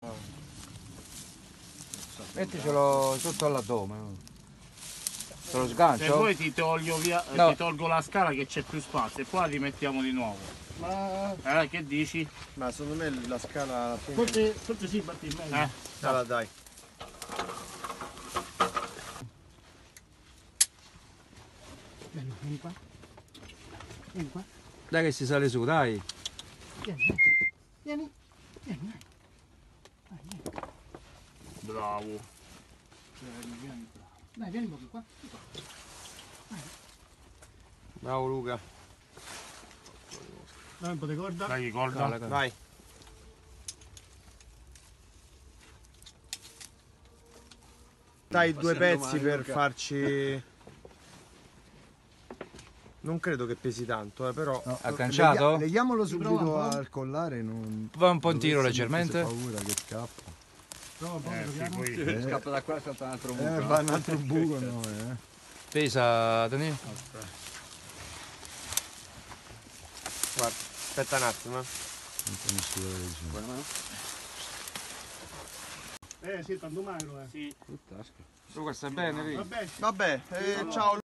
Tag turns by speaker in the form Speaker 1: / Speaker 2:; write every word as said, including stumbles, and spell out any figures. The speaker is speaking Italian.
Speaker 1: Metticelo sotto all'addome. Te lo sgancio?
Speaker 2: Se poi ti toglio, via,
Speaker 1: No.
Speaker 2: ti tolgo la scala che c'è più spazio e poi la rimettiamo di nuovo.
Speaker 3: Ma,
Speaker 2: Eh, che dici?
Speaker 3: ma secondo me la scala
Speaker 4: Forse, forse sì, batti meglio.
Speaker 2: Eh?
Speaker 3: allora, dai.
Speaker 4: Bello, vieni qua. Vieni qua.
Speaker 1: Dai che si sale su, dai.
Speaker 4: Vieni, dai. Vieni. Vieni, dai. Dai, vieni.
Speaker 2: Bravo.
Speaker 4: Vieni, vieni, bravo. Dai, vieni un po' qua. Vai.
Speaker 3: Bravo Luca.
Speaker 4: Dai un po' di corda.
Speaker 2: Dai, ricorda.
Speaker 1: Cala, cala.
Speaker 3: Vai. Dai due pezzi per farci. Non credo che pesi tanto, eh, però.
Speaker 5: No,
Speaker 1: Agganciato?
Speaker 5: leghi- Leghiamolo
Speaker 4: Prova
Speaker 5: subito
Speaker 4: un po'.
Speaker 5: al collare. Non...
Speaker 1: Va un po' in tiro
Speaker 5: dovessi
Speaker 1: leggermente.
Speaker 5: mettere paura che scappa.
Speaker 4: Prova un po',
Speaker 2: Eh, sì,
Speaker 4: proviamo.
Speaker 2: poi...
Speaker 5: Eh,
Speaker 3: Scappa da qua, scappa un altro
Speaker 5: eh, va un altro buco, no, eh.
Speaker 1: Pesa, Dani?
Speaker 3: Guarda, aspetta un attimo. eh.
Speaker 5: Non so nessuno.
Speaker 4: Eh sì, tanto magro, eh.
Speaker 2: Sì.
Speaker 1: Luca, stai bene,
Speaker 4: Vabbè.
Speaker 3: Vabbè, eh, ciao.